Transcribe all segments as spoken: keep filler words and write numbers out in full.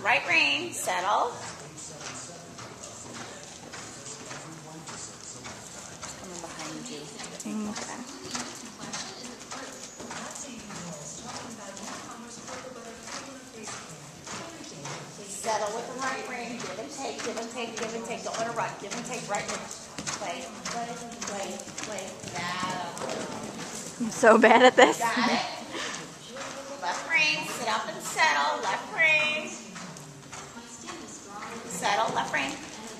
right rein, settle. Coming behind you. Okay. Settle with the right rein. Give and take, give and take, give and take. Don't let her run. Give and take, right rein. Play, play, play, play. That. I'm so bad at this. Got it? Left rein, sit up and settle. Left rein. Settle, left rein.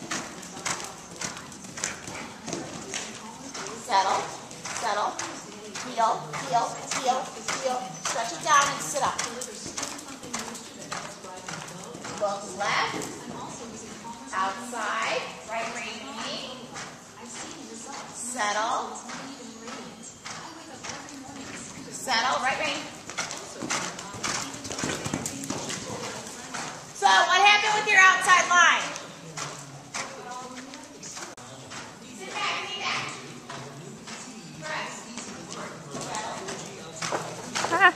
Settle, settle. Heel, heel, heel, heel. Stretch it down and sit up. Look left, outside, right rein knee. Settle. Settle, right rein. So, what happened with your outside line? Sit back, knee back. Press. Settle. Ah.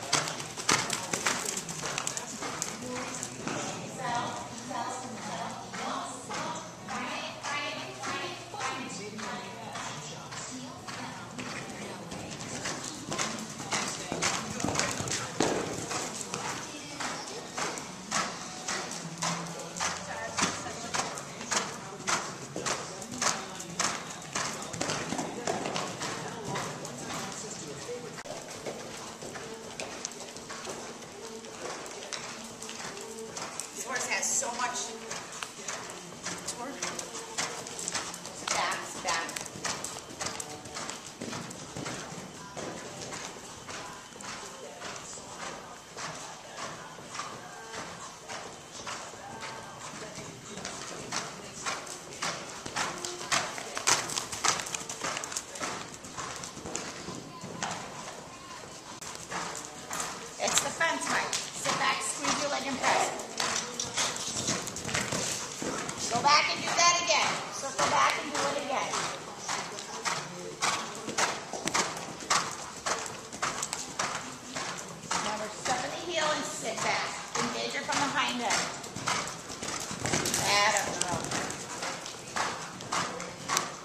This horse has so much torque. Back, back. It's the fence, Mike. Sit back, squeeze your leg and press. Go back and do that again. Circle back and do it again.